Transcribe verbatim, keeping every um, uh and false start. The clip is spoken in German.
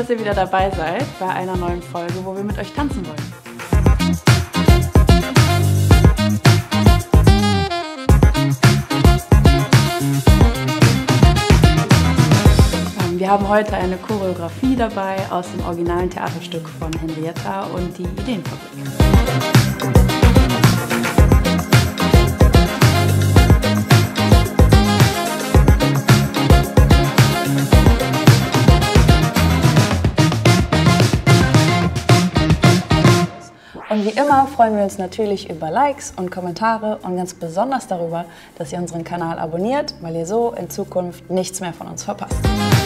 dass ihr wieder dabei seid bei einer neuen Folge, wo wir mit euch tanzen wollen. Wir haben heute eine Choreografie dabei aus dem originalen Theaterstück von Henrietta und die Ideenfabrik. Und wie immer freuen wir uns natürlich über Likes und Kommentare und ganz besonders darüber, dass ihr unseren Kanal abonniert, weil ihr so in Zukunft nichts mehr von uns verpasst.